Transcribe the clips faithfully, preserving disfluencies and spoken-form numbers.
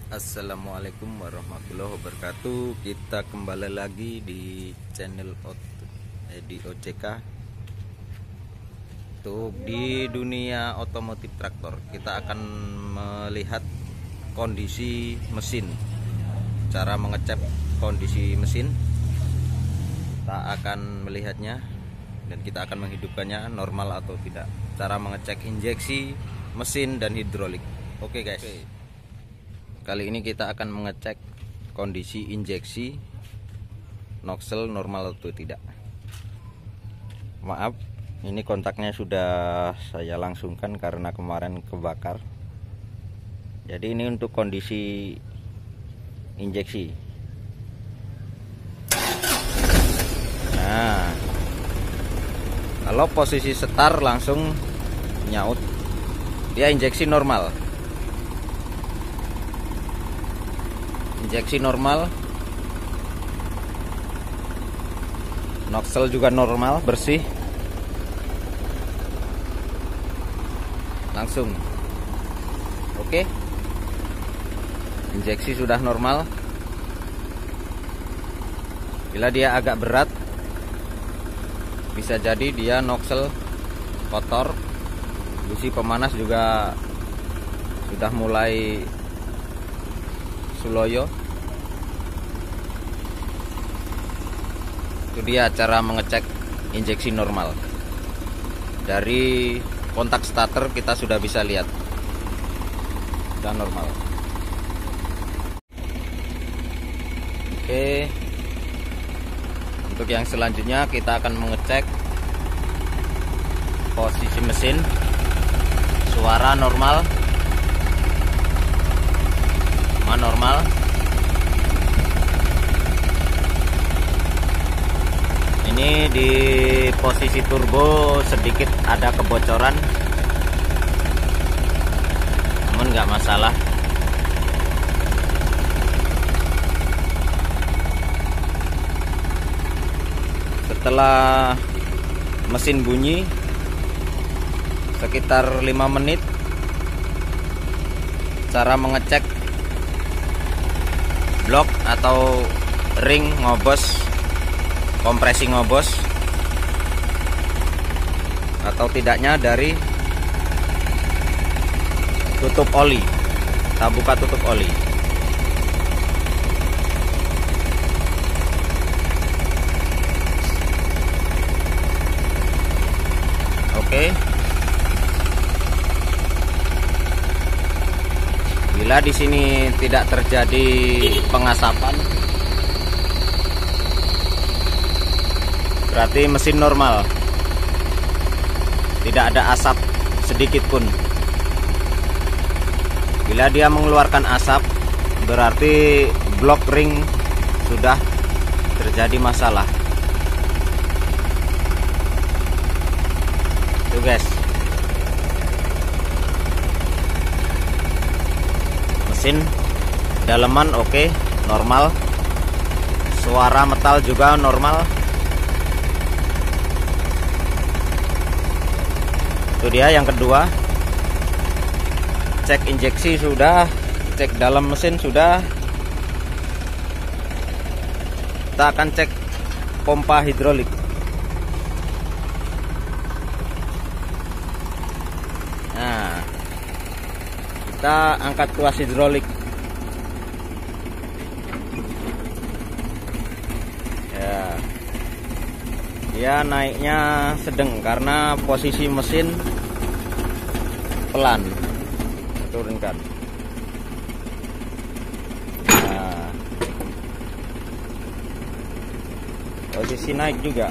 Assalamualaikum warahmatullahi wabarakatuh. Kita kembali lagi di channel eh, di O C K untuk di dunia otomotif traktor. Kita akan melihat kondisi mesin, cara mengecek kondisi mesin. Kita akan melihatnya dan kita akan menghidupkannya normal atau tidak. Cara mengecek injeksi mesin dan hidrolik. Oke guys. Oke. Kali ini kita akan mengecek kondisi injeksi nozzle normal atau tidak. Maaf, ini kontaknya sudah saya langsungkan karena kemarin kebakar. Jadi ini untuk kondisi injeksi. Nah, kalau posisi start langsung nyaut, dia injeksi normal. Injeksi normal, nozzle juga normal, bersih, langsung. Oke, injeksi sudah normal. Bila dia agak berat, bisa jadi dia nozzle kotor. Busi pemanas juga sudah mulai suloyo. Itu dia cara mengecek injeksi normal. Dari kontak starter kita sudah bisa lihat sudah normal. Oke, untuk yang selanjutnya kita akan mengecek posisi mesin. Suara normal, normal. Ini di posisi turbo sedikit ada kebocoran, namun nggak masalah. Setelah mesin bunyi sekitar lima menit, cara mengecek blok atau ring ngobos, kompresi ngobos atau tidaknya dari tutup oli. Kita buka tutup oli. Oke. Bila di sini tidak terjadi pengasapan, berarti mesin normal. Tidak ada asap sedikit pun. Bila dia mengeluarkan asap, berarti blok ring sudah terjadi masalah. Tuh guys. Mesin daleman oke, okay, normal. Suara metal juga normal. Itu dia yang kedua. Cek injeksi sudah, cek dalam mesin sudah. Kita akan cek pompa hidrolik. Nah, kita angkat tuas hidrolik. Ya, dia naiknya sedang karena posisi mesin pelan. Turunkan. Nah, posisi naik juga.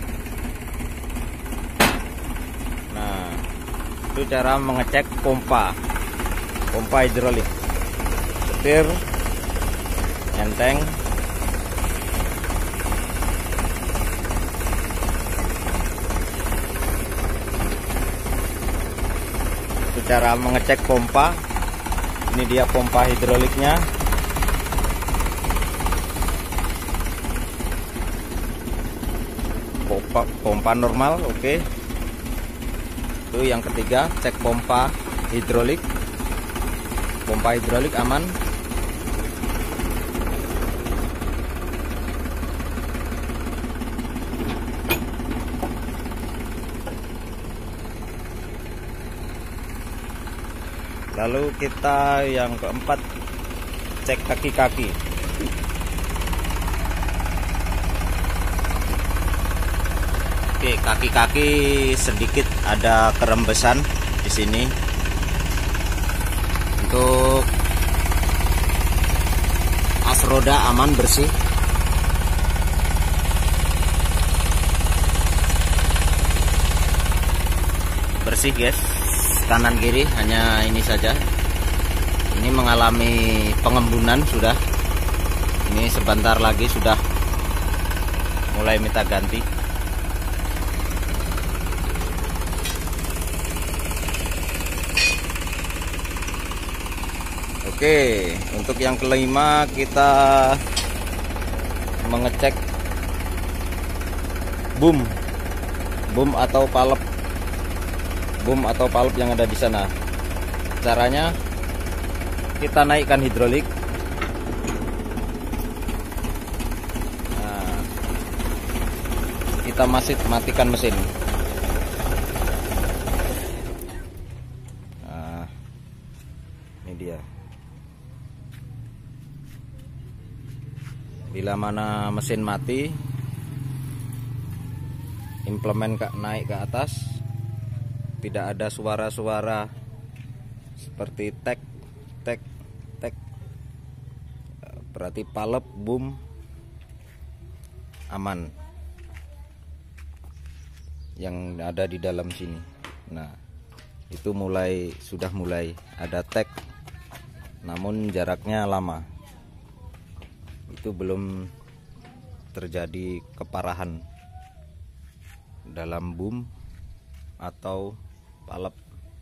Nah, itu cara mengecek pompa. Pompa hidrolik. Setir, enteng. Itu cara mengecek pompa. Ini dia pompa hidroliknya. Pompa, pompa normal, oke. Okay. Itu yang ketiga, cek pompa hidrolik. Pompa hidrolik aman. Lalu kita yang keempat, cek kaki-kaki. Oke, kaki-kaki sedikit ada kerembesan di sini. Untuk as roda aman, bersih. Bersih guys, kanan kiri hanya ini saja. Ini mengalami pengembunan sudah. Ini sebentar lagi sudah mulai minta ganti. Oke, untuk yang kelima kita mengecek boom, boom atau palep, boom atau palep yang ada di sana. Caranya kita naikkan hidrolik. Nah, kita masih matikan mesin. Nah, ini dia. Bila mana mesin mati, implemen naik ke atas, tidak ada suara-suara seperti tek tek tek, berarti palep boom aman yang ada di dalam sini. Nah, itu mulai sudah mulai ada tek, namun jaraknya lama. Itu belum terjadi keparahan dalam boom atau palep.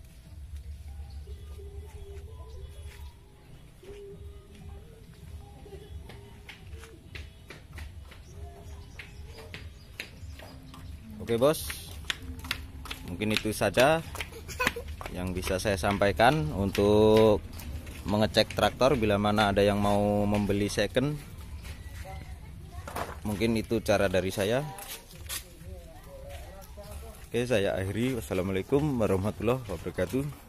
Oke bos, mungkin itu saja yang bisa saya sampaikan untuk mengecek traktor. Bila mana ada yang mau membeli second, mungkin itu cara dari saya. Oke, saya akhiri. Wassalamualaikum warahmatullahi wabarakatuh.